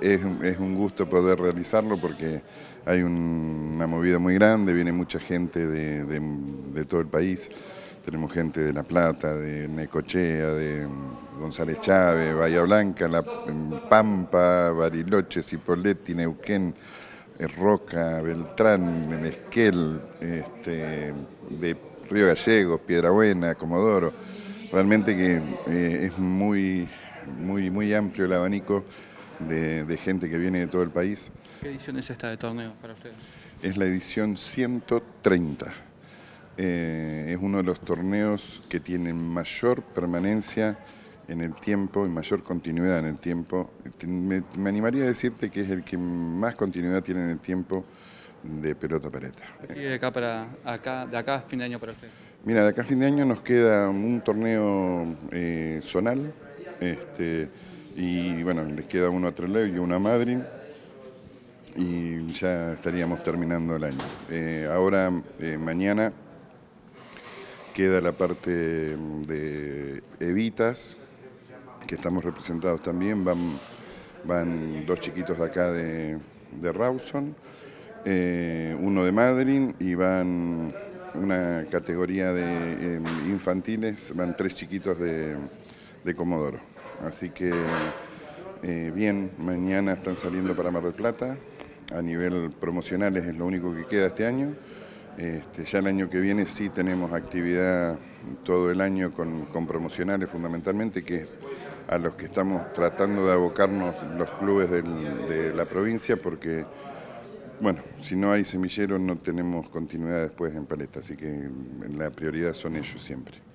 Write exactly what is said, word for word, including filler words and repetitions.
es, es un gusto poder realizarlo porque hay un, una movida muy grande, viene mucha gente de, de, de todo el país. Tenemos gente de La Plata, de Necochea, de González Chávez, Bahía Blanca, La Pampa, Bariloche, Cipolletti, Neuquén, Roca, Beltrán, el Esquel, este, de Río Gallegos, Piedrabuena, Comodoro. Realmente que eh, es muy, muy, muy amplio el abanico de, de gente que viene de todo el país. ¿Qué edición es esta de torneo para ustedes? Es la edición ciento treinta. Eh, es uno de los torneos que tienen mayor permanencia en el tiempo y mayor continuidad en el tiempo. Me, me animaría a decirte que es el que más continuidad tiene en el tiempo de pelota paleta. ¿Sí, de acá para acá, de acá a fin de año para ustedes? Mira, de acá a fin de año nos queda un torneo eh, zonal, este, y bueno, les queda uno a Trelew y uno a Madrid, y ya estaríamos terminando el año. Eh, ahora, eh, mañana, queda la parte de Evitas, que estamos representados también, van, van dos chiquitos de acá de, de Rawson, eh, uno de Madrid y van una categoría de eh, infantiles, van tres chiquitos de, de Comodoro. Así que eh, bien, mañana están saliendo para Mar del Plata, a nivel promocionales es lo único que queda este año. Este, ya el año que viene sí tenemos actividad todo el año con, con promocionales fundamentalmente, que es a los que estamos tratando de abocarnos los clubes del, de la provincia, porque bueno, si no hay semilleros no tenemos continuidad después en paleta, así que la prioridad son ellos siempre.